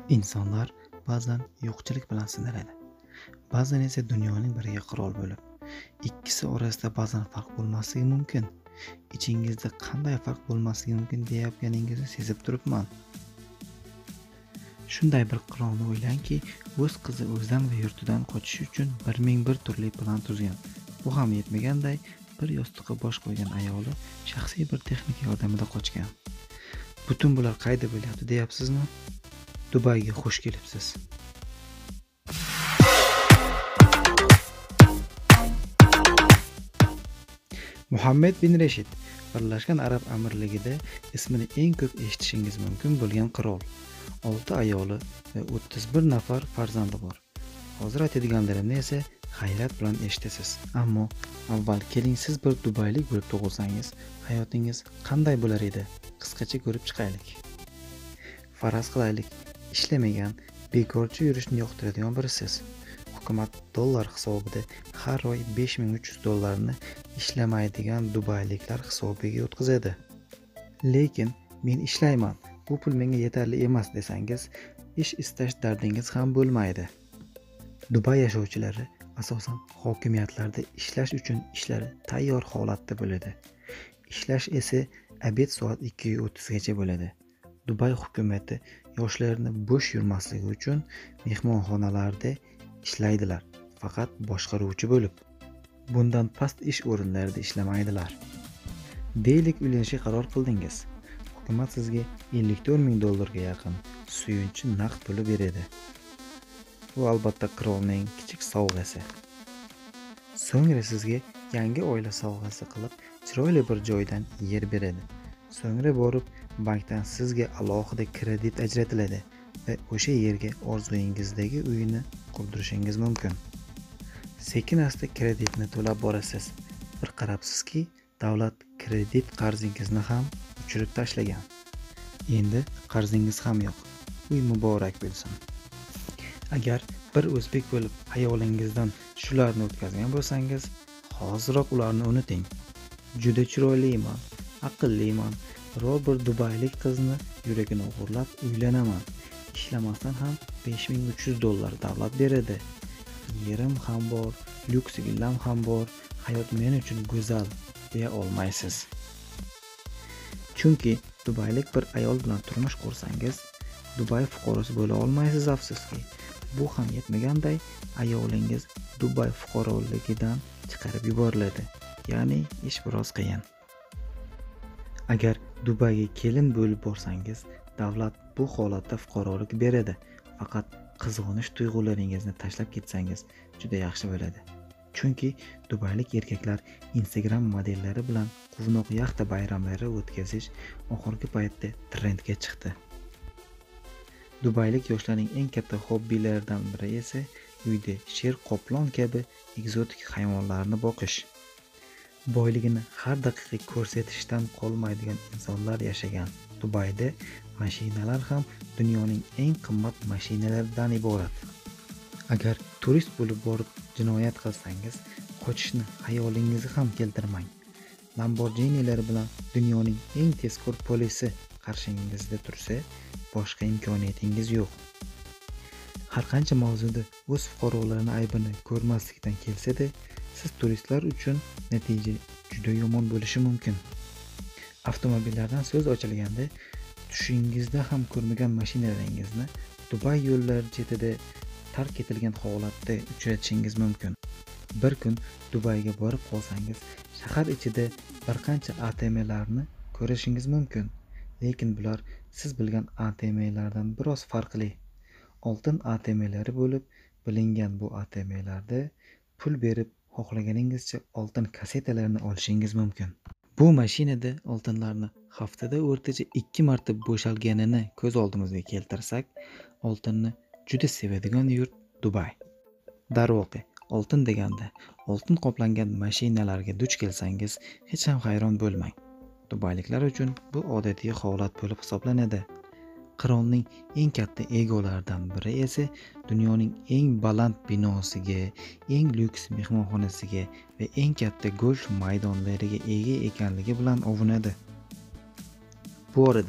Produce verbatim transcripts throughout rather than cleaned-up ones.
Insonlar ba'zan yo'qchilik bilan sinaladi. Ba'zan esa dunyoning biriga qirol bo'lib. Ikkisi orasida ba'zan farq bo'lmasligi mumkin. Ichingizda qanday farq bo'lmasligi mumkin deyayotganingizni sezib turibman. Shunday bir qirolni o'ylangki, o'z qizi o'zidan va yurtidan qochish uchun bir ming bir turli plan tuzgan. Bu ham yetmaganday, bir yostiqqa bosh qo'ygan ayoli shaxsiy bir texnika yordamida qochgan. Butun bular qayda bo'lyapti deyapsizmi? Dubayga xush kelibsiz. Muhammad bin Rashid Birlashgan Arab Amirligida ismini eng ko'p eshitishingiz mumkin bo'lgan qirol. olti ayoli va o'ttiz bir nafar farzandi bor. Hozir aytadiganlarimni esa hayrat bilan eshitasiz. Ammo avval keling siz bir dubaylik bo'lib tug'ilsangiz, hayotingiz qanday bo'lar edi? Qisqacha ko'rib chiqaylik. Faraz qilaylik, ishlamagan, bekorchi yurishni yoqtiradigan birisiz. Hukumat dollar hisobida har oy besh ming uch yuz dollarni ishlamaydigan dubayliklar hisobiga o'tkazadi. Lekin men ishlayman, bu pul menga yetarli emas desangiz, ish istash dardingiz ham bo'lmaydi. Dubay yashovchilari asosan hokimiyatlarda ishlash uchun ishlari tayyor holatda bo'ladi. Ishlash esa obed soat ikki o'ttiz gacha bo'ladi. Dubay hukumati yoshlarni bo'sh yurmasligi uchun mehmonxonalarda ishlaydilar, faqat boshqaruvchi bo'lib. Bundan past ish o'rinlarida ishlamaydilar. Deylik, uylanishga qaror qildingiz. Hukumat sizga ellik to'rt ming dollarga yaqin suyunchi naqd puli beradi. Bu albatta qirolning kichik sovg'asi. So'ngra sizga yangi oila sovg'asi qilib, chiroyli bir joydan yer beradi. So'ngra borib bankdan sizga alohida kredit ajratiladi va o'sha yerga orzuyingizdagi uyni qurdirishingiz mumkin. Sekin-asta kreditni to'lab borasiz. Bir qarabsizki, davlat kredit qarzingizni ham uchirib tashlagan. Endi qarzingiz ham yo'q. Uy muborak bo'lsin. Agar bir o'zbek bo'lib hayolingizdan shularni o'tkazgan bo'lsangiz, hoziroq ularni unuting. Juda chiroyliman, aqlliman, biror bir dubaylik qizni yuragini o'g'irlab uylanaman. Ishlamasdan ham besh ming uch yuz dollar davlat beradi. Yerim ham bor, lyuks villam ham bor, hayot men uchun go'zal deya olmaysiz. Chunki dubaylik bir ayol bilan turmush qursangiz, Dubay fuqarosi bo'la olmaysiz, afsuski. Bu ham yetmaganday, ayolingiz Dubay fuqaroligidan chiqarib yuboriladi. Ya'ni ish biroz qiyin. Agar Dubayga kelin bo'lib borsangiz, davlat bu holatda fuqarolik beradi. Faqat qizg'onish tuyg'ularingizni tashlab ketsangiz juda yaxshi bo'ladi. Chunki dubaylik erkaklar Instagram modellari bilan quvnoq yaxta bayramlari o'tkazish oxirgi paytda trendga chiqdi. Dubaylik yoshlarning eng katta hobbilaridan biri esa uyda sher, qoplon kabi ekzotik hayvonlarni boqish. Boyligini har daqiqa ko'rsatishdan qolmaydigan insonlar yashagan Dubayda mashinalar ham dunyoning eng qimmat mashinalaridan iborat. Agar turist bo'lib borib jinoyat qilsangiz, qochishni xayolingizga ham keltirmang. Lamborghinilar bilan dunyoning eng tezkor polisi qarshingizda tursa, boshqa imkoniyatingiz yo'q. Har qancha mavzuda o'z fuqarolarini aybini ko'rmaslikdan kelsa-da, siz turistlar uchun natija juda yomon bo'lishi mumkin. Avtomobillardan so'z ochilganda, tushingizda ham ko'rmagan mashinalaringizni Dubay yo'llari chetida tark etilgan holatda uchratishingiz mumkin. Bir kun Dubayga borib qolsangiz, shahar ichida bir qancha A T M'larni ko'rishingiz mumkin. Lekin bular siz bilgan A T M'lardan biroz farqli. Oltin A T M'lari bo'lib, bilingan bu A T M'larda pul berib xohlaganingizcha oltin kasetalarni olishingiz mumkin. Bu mashinada oltinlarni haftada o'rtacha ikki marta bo'shalganini ko'z oldimizga keltirsak, oltinni juda sevadigan yurt Dubay. Darvoqe, oltin deganda oltin qoplangan mashinalarga duch kelsangiz, hech ham hayron bo'lmang. Dubayliklar uchun bu odatiy holat bo'lib hisoblanadi. Qirolning eng katta egolaridan biri esa dunyoning eng baland binosiga, eng lyuks mehmonxonasiga va eng katta golf maydonlariga ega ekanligi bilan ovunadi. Bu orada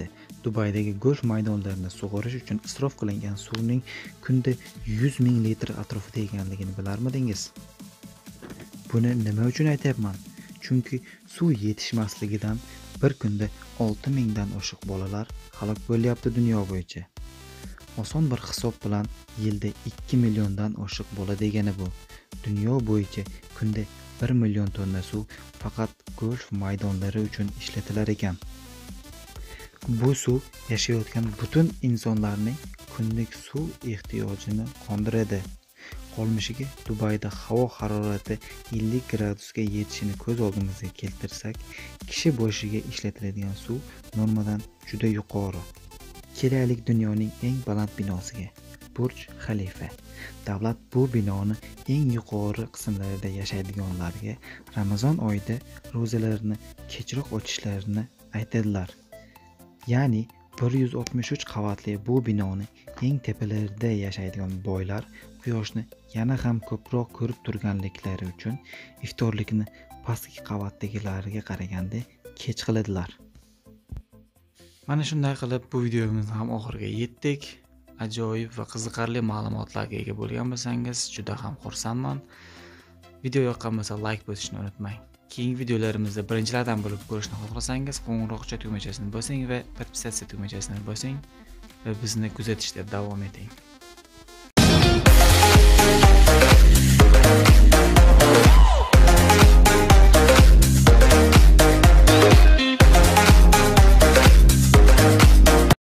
Dubaydagi golf maydonlarini sug'orish uchun isrof qilingan suvning kunda yuz ming litr atrofida ekanligini bilarmidingiz? Buni nima uchun aytyapman? Chunki suv yetishmasligidan bir kunda olti mingdan oshiq bolalar halok bo'lyapti dunyo bo'yicha. Oson bir hisob bilan yilda ikki milliondan oshiq bola degani bu. Dunyo bo'yicha kunda bir million tonna suv faqat golf maydonlari uchun ishlatilar ekan. Bu suv yashayotgan butun insonlarning kunlik suv ehtiyojini qondiradi. Qolmishiga Dubayda havo harorati ellik gradusga yetishini ko'z oldimizga keltirsak, kishi boshiga ishlatiladigan suv normadan juda yuqori. Kelaylik dunyoning eng baland binosiga, Burj Xalifa. Davlat bu binoni eng yuqori qismlarida yashaydiganlarga Ramazon oyida ro'zalarini kechroq ochishlarini aytadilar. Ya'ni bir yuz oltmish uch qavatli bu binoni eng tepalarida yashaydigan boylar quyoshni yana ham ko'proq ko'rib turganliklari uchun iftorlikni pastki qavatdagilarga qaraganda kech qiladilar. Mana shunday qilib bu videomizni ham oxiriga yetdik. Ajoyib va qiziqarli ma'lumotlarga ega bo'lgan bo'lsangiz, juda ham xursandman. Video yoqqan bo'lsa like bosishni unutmang. Keyingi videolarimizda birinchilardan bo'lib ko'rishni xohlasangiz, qo'ng'iroqcha tugmachasini bosing va podpisatsiya tugmachasini bosing va bizni kuzatishda davom eting.